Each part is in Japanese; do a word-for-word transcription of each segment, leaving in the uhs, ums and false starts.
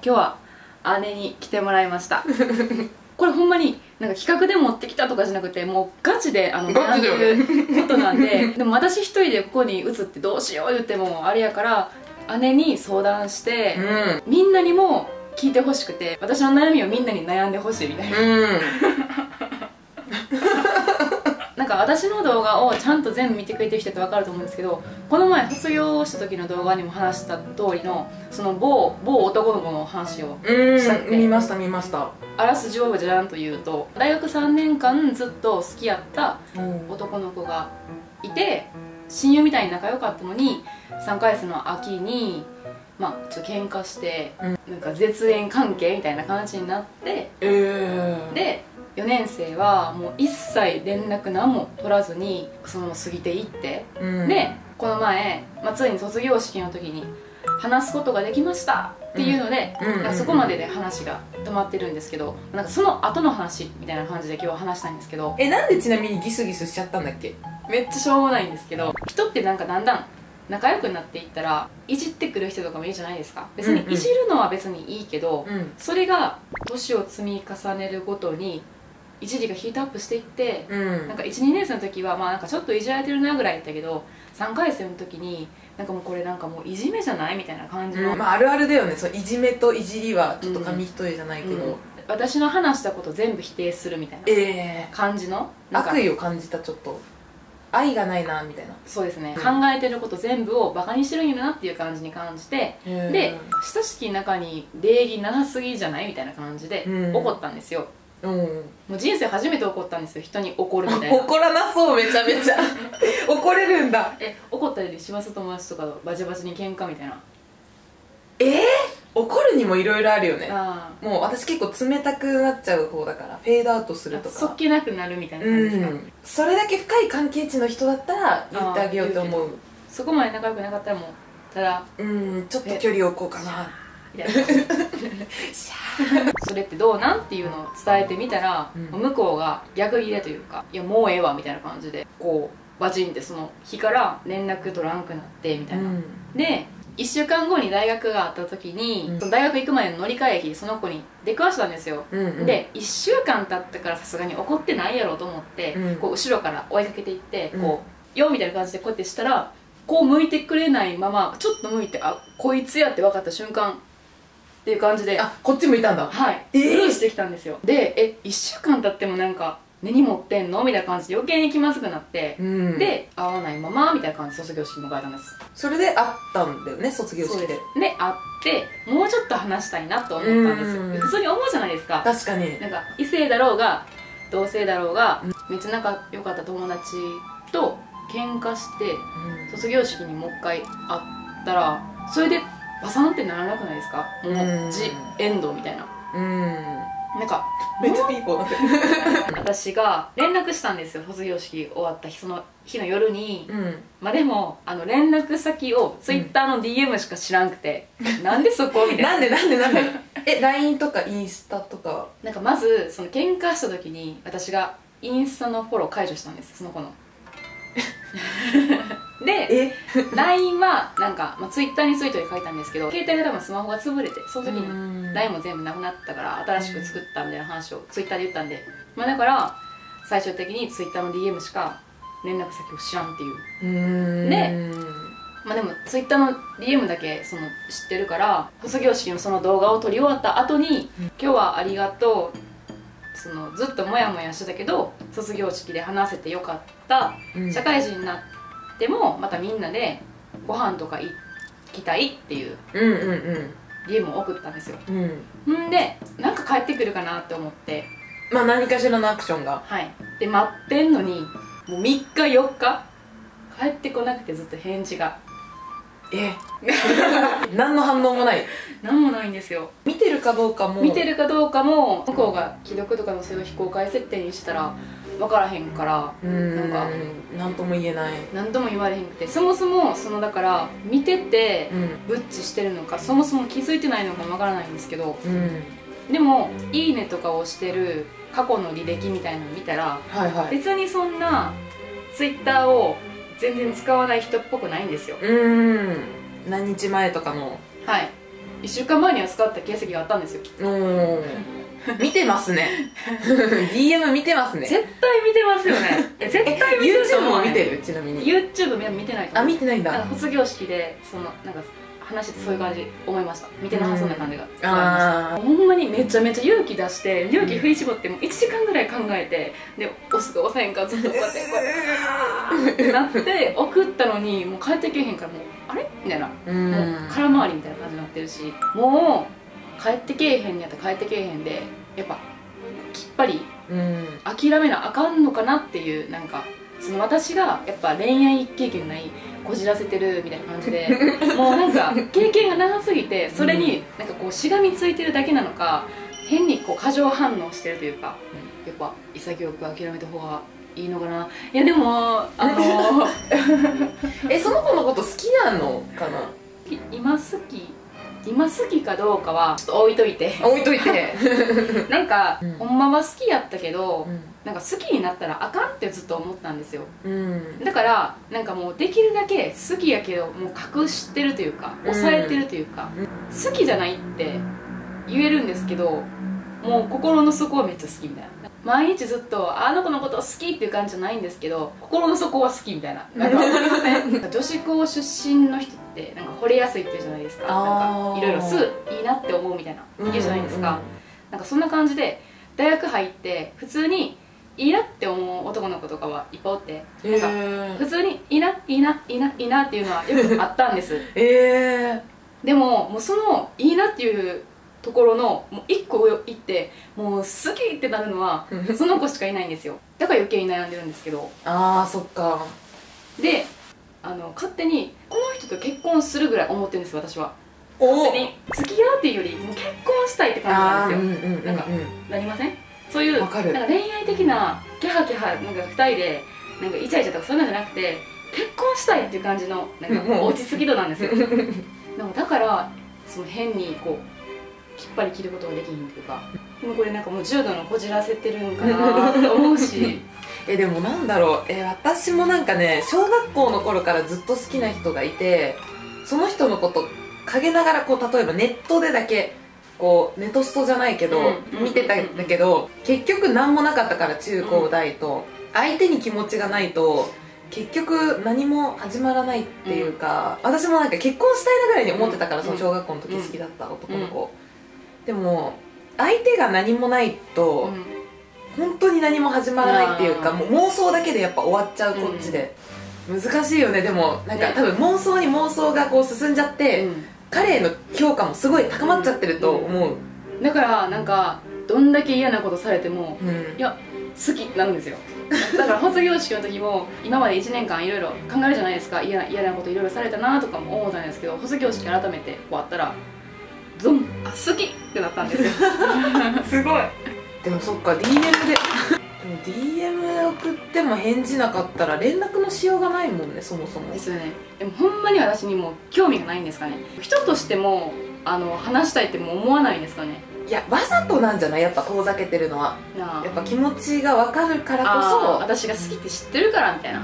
今日は姉に来てもらいましたこれほんまになんか企画で持ってきたとかじゃなくて、もうガチであの悩んでることなんででも私一人でここに移ってどうしよう言ってもあれやから、姉に相談して、うん、みんなにも聞いてほしくて、私の悩みをみんなに悩んでほしいみたいな、うんなんか私の動画をちゃんと全部見てくれてる人って分かると思うんですけど、この前卒業した時の動画にも話した通りのその某某男の子の話をしたって、 見ました見ました。 あらすじをじゃんと言うと、大学さんねんかんずっと好きやった男の子がいて、親友みたいに仲良かったのにさんかげつの秋にまあちょっと喧嘩して、うん、なんか絶縁関係みたいな感じになって、えー、でよねん生はもう一切連絡何も取らずにそのまま過ぎていって、うん、でこの前、まあ、ついに卒業式の時に話すことができましたっていうので、そこまでで話が止まってるんですけど、なんかその後の話みたいな感じで今日は話したいんですけど。 え、なんでちなみにギスギスしちゃったんだっけ？ めっちゃしょうもないんですけど、人ってなんかだんだん仲良くなっていったらいじってくる人とかもいいじゃないですか。別にいじるのは別にいいけど、うんうん、それが年を積み重ねるごとにいじりがヒートアップしていって、うん、なんかいち、にねん生の時はまあなんかちょっといじられてるなぐらいだったけど、さんかげつ生の時になんかもうこれなんかもういじめじゃないみたいな感じの、 うん、まああるあるだよね。そう、いじめといじりはちょっと紙一重じゃないけど、うんうん、 私の話したこと全部否定するみたいな感じの、 えー、悪意を感じた。ちょっと愛がないなみたいな。 そうですね、うん、考えてること全部をバカにしてるんやなっていう感じに感じて、で親しき中に礼儀なさすぎじゃないみたいな感じで怒ったんですよ。うん、もう人生初めて怒ったんですよ、人に怒るみたいな。 怒らなそう、めちゃめちゃ怒れるんだ。 え、怒ったりします？友達とかとバチバチに喧嘩みたいな。 えー、怒るにもいろいろあるよね。もう私結構冷たくなっちゃう方だから、フェードアウトするとかそっけなくなるみたいな感じですか？うん、 それだけ深い関係値の人だったら言ってあげようと思う。 そこまで仲良くなかったらもうただうんちょっと距離を置こうかなみたいなそれってどうなんっていうのを伝えてみたら、うん、向こうが逆ギレというか、いやもうええわみたいな感じでこうバチンってその日から連絡取らんくなってみたいな、うん、でいっしゅうかんごに大学があった時に、うん、その大学行くまでの乗り換え駅その子に出くわしたんですよ、うんうん、でいっしゅうかん経ったからさすがに怒ってないやろうと思って、うん、こう後ろから追いかけていって、うん、こうよみたいな感じでこうやってしたら、こう向いてくれないままちょっと向いて、あこいつやって分かった瞬間っていう感じで、 あこっち向いたんだ。 はい、スルーしてきたんですよ。でえいっしゅうかん経ってもなんか根に持ってんのみたいな感じで余計に気まずくなって、うん、で会わないままみたいな感じで卒業式迎えたんです。 それで会ったんだよね、卒業式で。 で会ってもうちょっと話したいなと思ったんですよ。普通に思うじゃないですか。 確かに。 なんか異性だろうが同性だろうが、うん、めっちゃ仲良かった友達と喧嘩して、うん、卒業式にもう一回会ったらそれでバサンってならなくないですか？もうジエンドみたいな。うんなんかめっちゃピーポーなって私が連絡したんですよ、卒業式終わった日、その日の夜に、うん、まあでもあの連絡先をツイッターの ディーエム しか知らんくて、うん、なんでそこみたいななんでなんでなんでえ ライン とかインスタとか。 なんかまずその喧嘩した時に私がインスタのフォロー解除したんです、その子ので ライン はなんか、まあ、ツイッターにツイートで書いたんですけど、携帯が多分スマホが潰れてその時に ライン も全部なくなったから新しく作ったみたいな話をツイッターで言ったんで、まあ、だから最終的にツイッターの ディーエム しか連絡先を知らんっていう。でまあでもツイッターの ディーエム だけその知ってるから、卒業式のその動画を撮り終わった後に「今日はありがとう」そのずっとモヤモヤしてたけど卒業式で話せてよかった、うん、社会人になってもまたみんなでご飯とか行きたいっていう ディーエム を送ったんですよ、うん、んでなんか帰ってくるかなって思って、 まあ何かしらのアクションが、 はいで待ってんのにもうみっかよっか帰ってこなくて、ずっと返事がえ何の反応もない。 何もないんですよ。 見てるかどうかも見てるかどうかも向こうが既読とかのそれを非公開設定にしたら分からへんから、 うんなんか何とも言えない、 何とも言われへんくて、そもそもそのだから見ててブッチしてるのか、そもそも気づいてないのかも分からないんですけど、うん、でも「いいね」とかをしてる過去の履歴みたいなの見たら、はいはい、別にそんなツイッターを全然使わない人っぽくないんですよ。 うん何日前とかのはいいっしゅうかんまえには使った形跡があったんですよ。 おー見てますねディーエム 見てますね。 絶対見てますよね。絶対見てると YouTube 思う、 も見てる？ちなみに YouTube 見てないと思う。 あ、見てないんだ。 なんか卒業式でそのなんか話してそういう感じ思いました。見てなさそうな感じが、 うん、あほんまにめちゃめちゃ勇気出して勇気振り絞ってもういちじかんぐらい考えて、で押すか押さへんかずっとこうやってこうやってってなって送ったのにもう帰ってけえへんからもうあれみたいな、 うん、 もう空回りみたいな感じになってるし、もう帰ってけえへんにやったら帰ってけえへんでやっぱきっぱり諦めなあかんのかなっていう、なんかその私がやっぱ恋愛経験ないこじらせてるみたいな感じでもうなんか経験が長すぎてそれになんかこうしがみついてるだけなのか変にこう過剰反応してるというか、やっぱ潔く諦めた方がいいのかな。いやでもあのえ、その子のこと好きなのかな？ 今好き今好きかどうかはちょっと置いといて置いといてなんか、うん、ほんまは好きやったけど、 うん、 なんか好きになったらあかんってずっと思ったんですよ、 うん、 だからなんかもうできるだけ好きやけどもう隠してるというか抑えてるというか、うん、好きじゃないって言えるんですけどもう心の底はめっちゃ好きみたいな、毎日ずっとあの子のこと好きっていう感じじゃないんですけど心の底は好きみたいな、なんか分かりません？女子校出身の人ってなんか惚れやすいっていうじゃないですか、なんかいろいろすぐいいなって思うみたいな言うじゃないですか、なんかそんな感じで大学入って普通にいいなって思う男の子とかはいっぱいおって、なんか普通にいいないいないいないいなっていうのはよくあったんですえー、 でももうそのいいなっていうところのもういっこ上行ってもう好きってなるのはその子しかいないんですよ。だから余計に悩んでるんですけど、 ああそっか。であの勝手にこの人と結婚するぐらい思ってるんです私は。 お勝手に付き合うっていうよりもう結婚したいって感じなんですよ。なんかなりません？そういうなんか恋愛的なキャハキャハなんかふたりでなんかイチャイチャとかそういうのじゃなくて結婚したいっていう感じのなんか落ち着き度なんですよ。でもだからその変にこうきっぱり着ることができひんというか、でもこれなんかもう重度のこじらせてるんかなって思うしえでもなんだろう、え私もなんかね小学校の頃からずっと好きな人がいて、その人のこと陰ながらこう例えばネットでだけこうネトストじゃないけど見てたんだけど、結局何もなかったから中高大と、相手に気持ちがないと結局何も始まらないっていうか、うん、私もなんか結婚したいなぐらいに思ってたから、うん、その小学校の時好きだった男の子、うん、でも相手が何もないと、うん、本当に何も始まらないっていうか、もう妄想だけでやっぱ終わっちゃうこっちで、うん、難しいよね。でもなんか、ね、多分妄想に妄想がこう進んじゃって、うん、彼への評価もすごい高まっちゃってると思う、 うんうん、だからなんかどんだけ嫌なことされても、うん、いや好きなんですよ。だから卒業式の時も今までいちねんかんいろいろ考えるじゃないですか。嫌な嫌なこといろいろされたなとかも思ったんですけど、卒業式改めて終わったらドン、あ好きってなったんですよ。すごい。 でもそっか ディーエム ででも ディーエム 送っても返事なかったら連絡のしようがないもんね、そもそも。 ですよね。でもほんまに私にも興味がないんですかね。人としてもあの話したいっても思わないんですかね。 いやわざとなんじゃない？やっぱ遠ざけてるのはやっぱ気持ちが分かるからこそ、 私が好きって知ってるからみたいな、うん、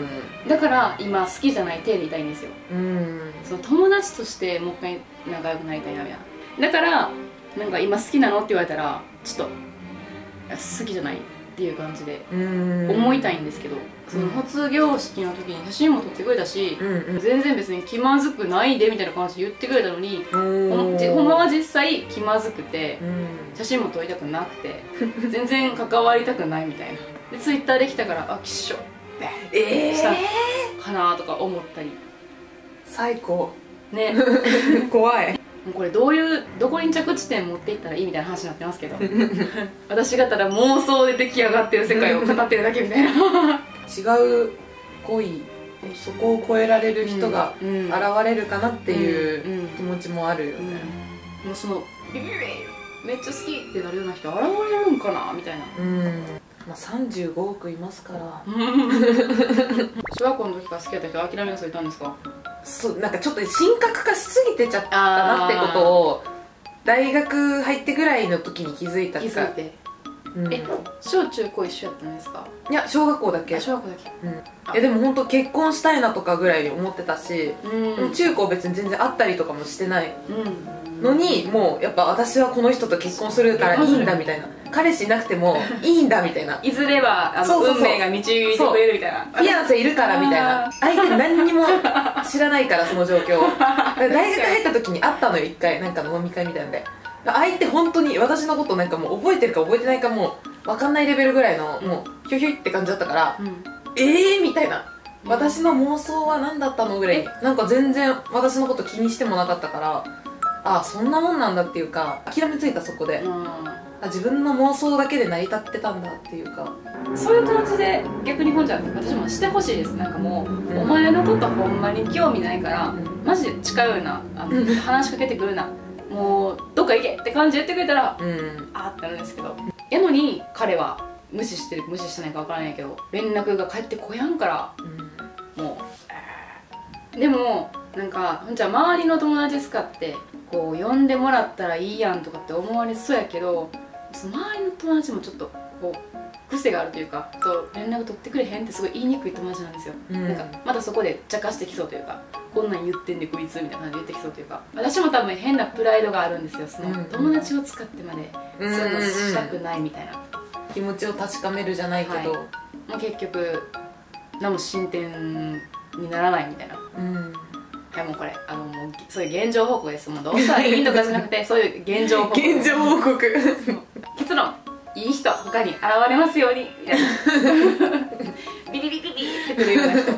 だから今好きじゃない体でいたいんですよ、うん、その友達としてもう一回仲良くなりたいなみたいな。だからなんか今好きなのって言われたらちょっと好きじゃないっていう感じで思いたいんですけど、その卒業式の時に写真も撮ってくれたし、うんうん、全然別に気まずくないでみたいな感じで言ってくれたのに、ほんまは実際気まずくて、うん、写真も撮りたくなくて全然関わりたくないみたいな。でツイッターできたからあきっしょってしたかなとか思ったり、 最高ね。 怖い。 これどういうどこに着地点持っていったらいいみたいな話になってますけど私がただ妄想で出来上がってる世界を語ってるだけみたいな。 違う恋、そこを超えられる人が現れるかなっていう気持ちもあるよね、うんうんうん、もうそのビビビめっちゃ好きってなるような人現れるんかなみたいな、うん、 まあ、さんじゅうごおくいますから小学校の時から好きだった人諦めなさいたんですか？ そうなんかちょっと神格化しすぎてちゃったなってことを大学入ってぐらいの時に気づいた気づいて、うん、え小中高一緒やったんですか？ いや小学校だけ。 小学校だけ、 うん、いやでも本当結婚したいなとかぐらいに思ってたし、うん、中高別に全然会ったりとかもしてない、うん、 のに、もうやっぱ私はこの人と結婚するからいいんだみたいな、彼氏いなくてもいいんだみたいな、 いずれはあのそうそうそう運命が導いてくれるみたいな、 フィアンセいるからみたいな、相手何にも知らないからその状況大学入った時に会ったのよ、一回なんかの飲み会みたいなんで、相手本当に私のことなんかもう覚えてるか覚えてないかもう分かんないレベルぐらいの、もうひょひょいって感じだったから、うん、えーみたいな、私の妄想は何だったのぐらい、なんか全然私のこと気にしてもなかったから、ああそんなもんなんだっていうか、諦めついたそこで、うん、あ自分の妄想だけで成り立ってたんだっていうか、 そういう感じで逆に本じゃ私もしてほしいです。なんかもう、うん、お前のことほんまに興味ないから、うん、マジで近寄るな、あの話しかけてくるな、もうどっか行けって感じで言ってくれたら、うん、あーってなるんですけど、やのに彼は無視してる無視してないか分からないけど連絡が返ってこやんから、うん、もう、えー、でもなんかほんじゃ周りの友達使ってこう呼んでもらったらいいやんとかって思われそうやけど、その周りの友達もちょっとこう癖があるというか、と連絡取ってくれへんってすごい言いにくい友達なんですよ、うん、なんかまたそこで茶化してきそうというか、こんなん言ってんでこいつみたいな感じで言ってきそうというか、私も多分変なプライドがあるんですよ、その友達を使ってまでそういうのしたくないみたいな、 気持ちを確かめるじゃないけど、はい、 まあ、結局何も進展にならないみたいな、うん、はい、もうこれあのもうそういう現状報告です。もうどうしたらいいとかじゃなくてそういう現状報告現状報告結論、いい人他に現れますようにみたいなビリビリビリってくるような人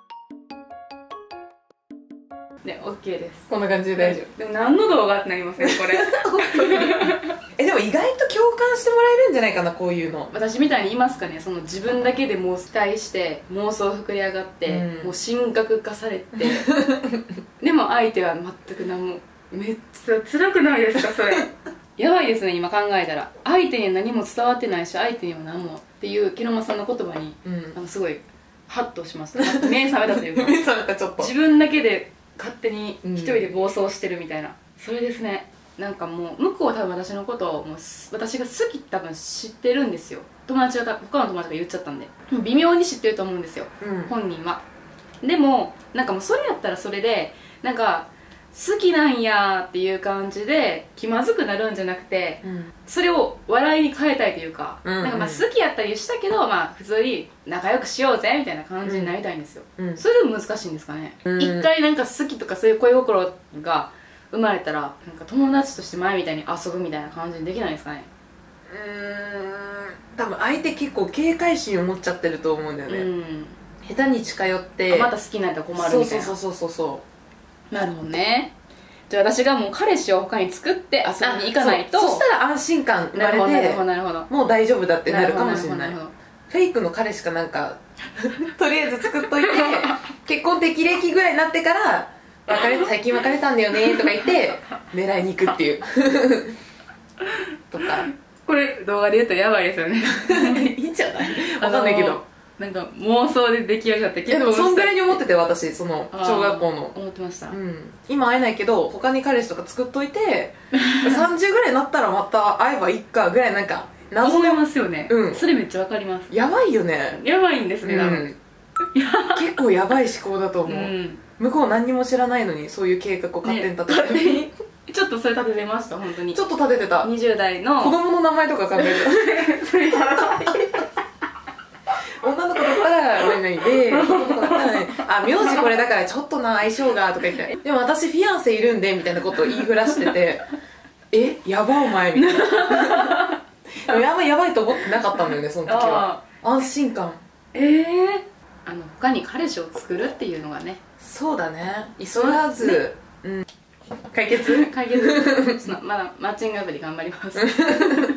ね、OK です。 こんな感じで大丈夫。 でも何の動画ってなりませんこれえ、でも意外と共感してもらえるんじゃないかな、こういうの。 私みたいにいますかね、その自分だけでもう期待して妄想膨れ上がって、うん、もう神格化されてでも相手は全く何も、めっちゃ辛くないですかそれやばいですね、今考えたら。相手には何も伝わってないし相手には何もっていう木野間さんの言葉に、うん、あのすごいハッとしました。目覚めたというか目覚めた、ちょっと自分だけで勝手に一人で暴走してるみたいな、うん、それですね。なんかもう向こうは多分私のことをもう私が好きって多分知ってるんですよ。友達が他の友達が言っちゃったんで微妙に知ってると思うんですよ、うん、本人は。でもなんかもうそれやったらそれでなんか好きなんやっていう感じで気まずくなるんじゃなくて、うん、それを笑いに変えたいというか、うんうん、なんかまあ好きやったりしたけど、まあ、普通に仲良くしようぜみたいな感じになりたいんですよ、うん、それでも難しいんですかね、うん、一回なんか好きとかそういう恋心が生まれたらなんか友達として前みたいに遊ぶみたいな感じにできないですかね。 うーん、多分相手結構警戒心を持っちゃってると思うんだよね、うん、下手に近寄ってまた好きになったら困るみたいな。 そうそうそうそうそう、 なるほどね。じゃあ私がもう彼氏を他に作って遊びに行かないとそ, そしたら安心感生まれてもう大丈夫だってなるかもしれない。フェイクの彼氏かなんかとりあえず作っといて結婚適齢期ぐらいになってから別れ最近別れたんだよねとか言って狙いに行くっていうとか。 これ動画で言うとやばいですよねいいんじゃない、分かんないけどなんか妄想で出来上がって結構でもそんぐらいに思ってて、私その小学校の思ってました、 うん、今会えないけど他に彼氏とか作っといてさんじゅうぐらいになったらまた会えばいっかぐらい、なんか謎思いますよね、うん、それめっちゃわかります。 やばいよね、 やばいんですね、うん、 結構やばい思考だと思う、うん、向こう何にも知らないのにそういう計画を勝手に立てて、ね、 ちょっとそれ立ててました。本当にちょっと立ててた。 にじゅう代の子供の名前とか考えてたそれやばい女の子だったら何々で男の子だったらね、あ、名字これだからちょっとな相性がとか言って、でも私フィアンセいるんでみたいなことを言いふらしててえ、やばお前みたいなでもやばいやばいと思ってなかったんだよね、その時は。安心感。 ええー、あの他に彼氏を作るっていうのがね。 そうだね、急がず、ね、うん、解決解決まだマッチングアプリ頑張ります